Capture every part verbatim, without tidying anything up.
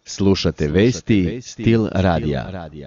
Slušate vesti Stil radija.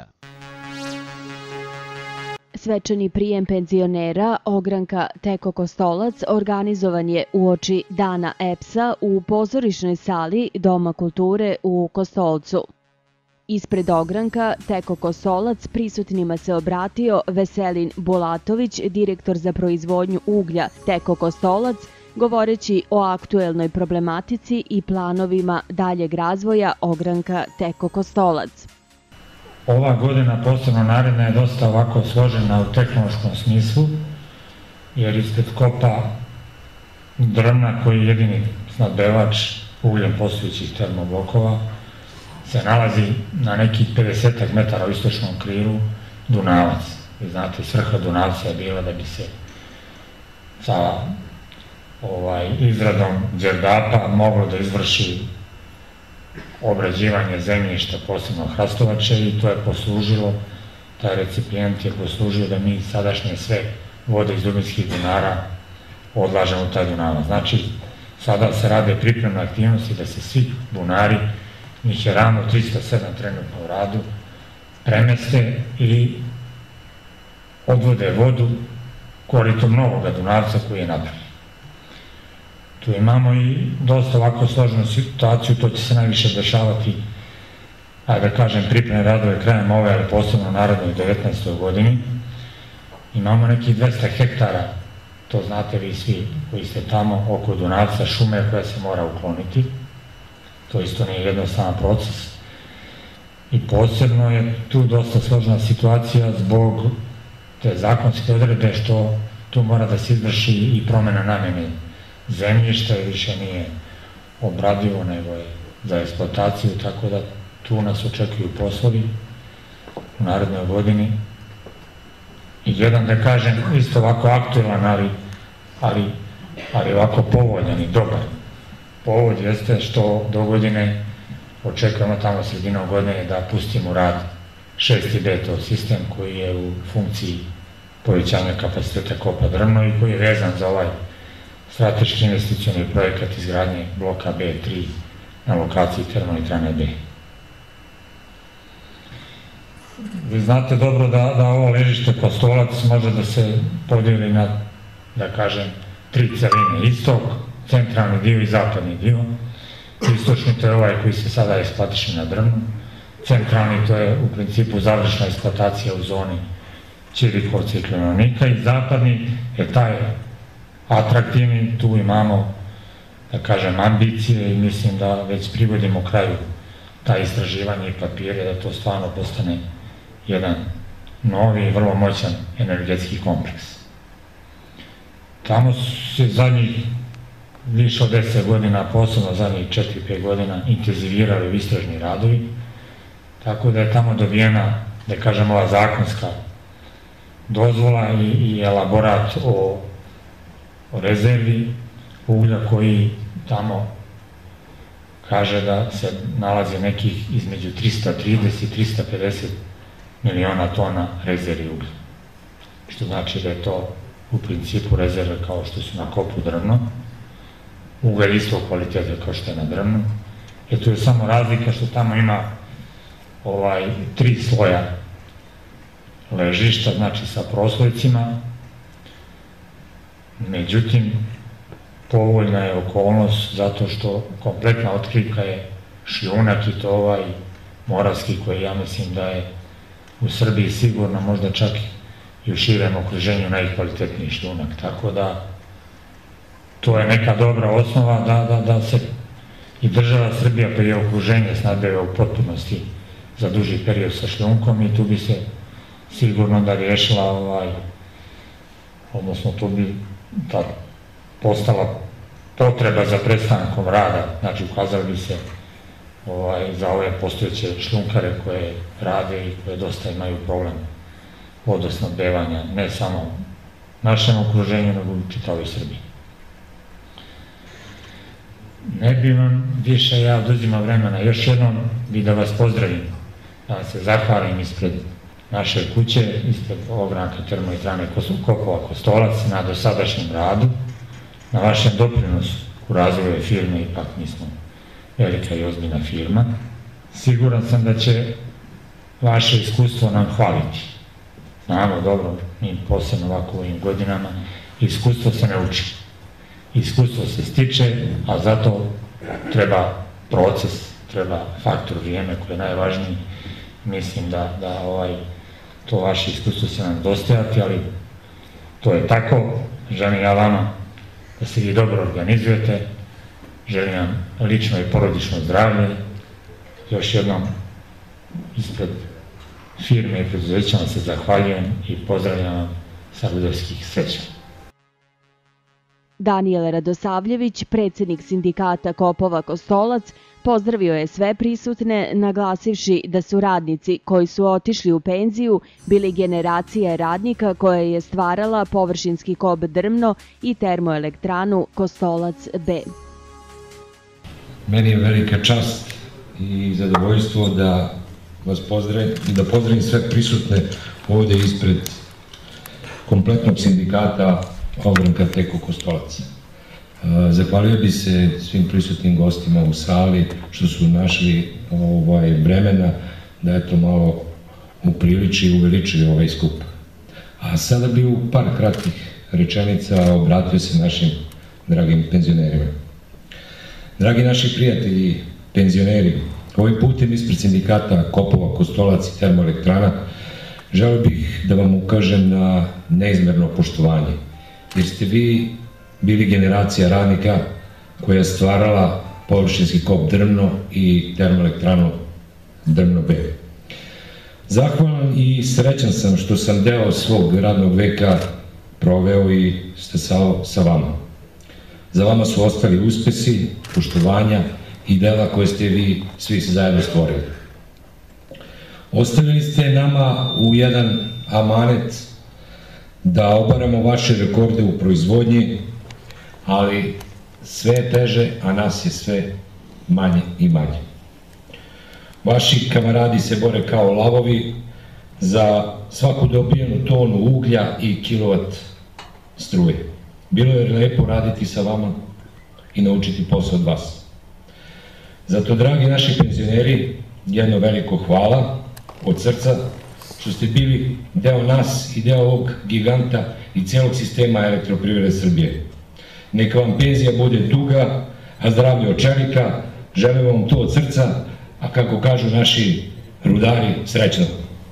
Svečani prijem penzionera ogranka Teko Kostolac organizovan je uoči Dana E P S-a u pozorišnoj sali Doma kulture u Kostolcu. Ispred ogranka Teko Kostolac prisutnima se obratio Veselin Bulatović, direktor za proizvodnju uglja Teko Kostolac, govoreći o aktuelnoj problematici i planovima daljeg razvoja ogranka Teko Kostolac. Ova godina, posebno naredna, je dosta ovako složena u tehnološkom smislu, jer ispred kopa drvna, koji je jedini snabdevač ugljem postojećih termoblokova, se nalazi na nekih pedeset metara u istočnom krilu Dunavac. Vi znate, svrha Dunavca je bila da bi se sa ovaj, izradom đerdapa moglo da izvrši obrađivanje zemljišta, posebno hrastovače, i to je poslužilo, taj recipijent je poslužio da mi sadašnje sve vode iz dubinskih bunara odlažemo u taj Dunavac. Znači, sada se rade pripremne aktivnosti da se svi bunari, njih je ravno trista sedam trenutno u radu, premeste i odvode vodu koritom novoga Dunavca koji je napravljen. Tu imamo i dosta ovako složenu situaciju, to će se najviše dešavati, ajde da kažem, pripremne radove krajem ove, ali posebno narednoj devetnaestoj godini. Imamo nekih dvesta hektara, to znate vi svi koji ste tamo, oko Dunavca, šume koja se mora ukloniti. To isto nije jednostavan proces. I posebno je tu dosta složena situacija zbog te zakonske odredbe što tu mora da se izvrši i promena namene zemljišta, i više nije obradivo, nego je za eksploataciju, tako da tu nas očekuju poslovi u narednoj godini. I jedan, da kažem, isto ovako aktualan, ali, ali, ali ovako povoljan i dobar povod jeste što do godine očekujemo tamo sredinom godine da pustimo u rad šesti D T O sistem koji je u funkciji povećanja kapaciteta kopa drvno i koji je vezan za ovaj strateški investicioni projekat izgradnje bloka B tri na lokaciji termoelektrane B. Vi znate dobro da, da ovo ležište Kostolac može da se podijeli na, da kažem, tri celine: istok, centralni dio i zapadni dio. Istočni to je ovaj koji se sada eksploatiše na drvnu, centralni to je u principu završna eksploatacija u zoni Ćirikovca i Klenovnika, i zapadni je taj atraktivni, tu imamo, da kažem, ambicije i mislim da već privodimo kraju ta istraživanja i papire, da to stvarno postane jedan novi i vrlo moćan energetski kompleks. Tamo se zadnjih više od deset godina, posebno zadnjih četiri pet godina, intenzivirali istražni radovi, tako da je tamo dobijena, da kažem, ova zakonska dozvola i, i elaborat o o rezervi uglja koji tamo kaže da se nalazi nekih između trista trideset i trista pedeset miliona tona rezervi uglja. Što znači da je to u principu rezerve kao što su na kopu drvno, ugalj istog kvaliteta kao što je na drvnu. E tu je samo razlika što tamo ima ovaj tri sloja ležišta, znači sa proslojcima. Međutim, povoljna je okolnost zato što kompletna otkrivka je šljunak, i to ovaj moravski koji ja mislim da je u Srbiji sigurno možda čak i u širem okruženju najkvalitetniji šljunak. Tako da to je neka dobra osnova da, da, da se i država Srbija pa i okruženje snabdeva u potpunosti za duži period sa šljunkom, i tu bi se sigurno da riješila ovaj, odnosno tu bi ta postala potreba za prestankom rada, znači ukazali bi se ovaj, za ove postojeće šljunkare koje rade i koje dosta imaju problem vodosnabdevanja, ne samo našem okruženju, nego u čitavoj Srbiji. Ne bi vam više ja oduzimao vremena, još jednom bi da vas pozdravim, da vam se zahvalim ispred naše kuće, ispred ogranka termoelektrane Kopova Kostolac, na dosadašnjem radu, na vašem doprinosu u razvoju firme, ipak mi smo velika i ozbiljna firma. Siguran sam da će vaše iskustvo nam hvaliti. Znamo dobro, mi posebno ovako u ovim godinama, iskustvo se ne uči. Iskustvo se stiče, a zato treba proces, treba faktor vrijeme koji je najvažniji. Mislim da, da ovaj, to vaše iskustvo će nam dostajati, ali to je tako. Želim ja vama da se vi dobro organizujete, želim vam lično i porodično zdravlje. Još jednom ispred firme i preduzeća vam se zahvaljujem i pozdravljam vam sa Vidovskih Svećana. Danijel Radosavljević, predsjednik sindikata Kopova Kostolac, pozdravio je sve prisutne, naglasivši da su radnici koji su otišli u penziju bili generacija radnika koja je stvarala površinski kob Drmno i termoelektranu Kostolac B. Meni je velika čast i zadovoljstvo da vas pozdravim i da pozdravim sve prisutne ovdje ispred kompletnog sindikata Ogranka Teko Kostolac. Zahvalio bi se svim prisutnim gostima u sali što su našli ovaj vremena da eto malo upriliči i uveličili ovaj skup. A sada bi u par kratkih rečenica obratio se našim dragim penzionerima. Dragi naši prijatelji penzioneri, ovim putem ispred sindikata Kopova Kostolac i termoelektrana želeo bih da vam ukažem na neizmerno poštovanje, jer ste vi bili generacija radnika koja je stvarala površinski kop Drmno i termoelektranu Drmno B. Zahvalan i srećan sam što sam deo svog radnog veka proveo i stasao sa vama. Za vama su ostali uspesi, poštovanja i dela koje ste vi svi zajedno stvorili. Ostavili ste nama u jedan amanet da obaramo vaše rekorde u proizvodnji, ali sve je teže, a nas je sve manje i manje. Vaši kamaradi se bore kao lavovi za svaku dobijenu tonu uglja i kilovat struje. Bilo je lepo raditi sa vama i naučiti posao od vas. Zato, dragi naši penzioneri, jedno veliko hvala od srca što ste bili deo nas i deo ovog giganta i cijelog sistema Elektroprivrede Srbije. Neka vam penzija bude duga, a zdravlje od čelika, želim vam to od srca, a kako kažu naši rudari, srećno.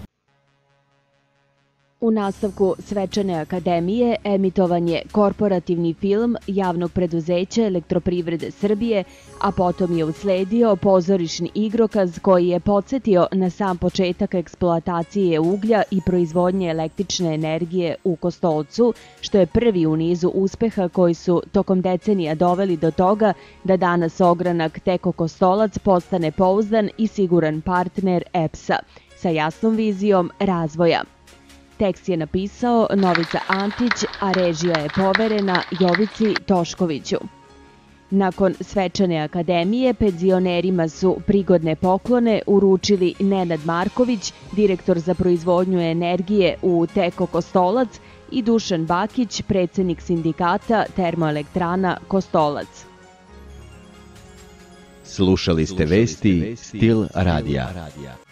U nastavku Svečane akademije emitovan je korporativni film javnog preduzeća Elektroprivrede Srbije, a potom je usledio pozorišni igrokaz koji je podsjetio na sam početak eksploatacije uglja i proizvodnje električne energije u Kostolcu, što je prvi u nizu uspeha koji su tokom decenija doveli do toga da danas ogranak Teko Kostolac postane pouzdan i siguran partner E P S-a sa jasnom vizijom razvoja. Tekst je napisao Novica Antić, a režija je poverena Jovici Toškoviću. Nakon Svečane akademije, penzionerima su prigodne poklone uručili Nenad Marković, direktor za proizvodnju energije u Teko Kostolac, i Dušan Bakić, predsjednik sindikata termoelektrana Kostolac. Slušali ste vesti Stil radija.